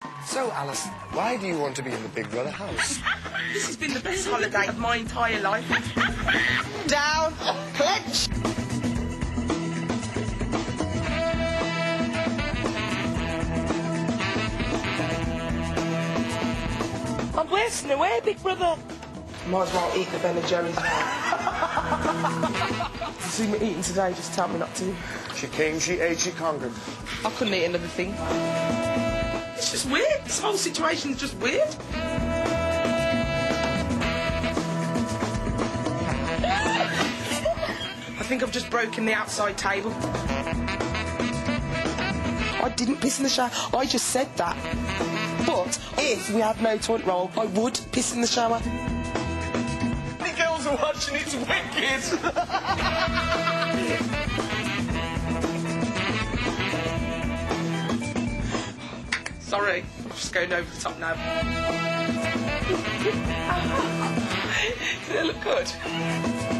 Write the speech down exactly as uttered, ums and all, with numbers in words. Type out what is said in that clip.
So, Alison, why do you want to be in the Big Brother house? This has been the best holiday of my entire life. Down, clench. I'm wasting away, Big Brother. Might as well eat the Ben and Jerry's now. You see me eating today, just tell me not to. She came, she ate, she conquered. I couldn't eat another thing. It's just weird. This whole situation's just weird. I think I've just broken the outside table. I didn't piss in the shower. I just said that. But if we had no toilet roll, I would piss in the shower. The girls are watching. It's wicked. Sorry, I'm just going over the top now. Does it look good?